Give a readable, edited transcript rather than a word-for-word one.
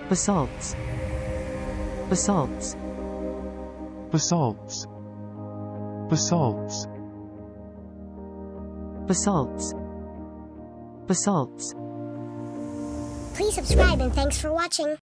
basalts, basalts, basalts, basalts, basalts, basalts. Please subscribe and thanks for watching.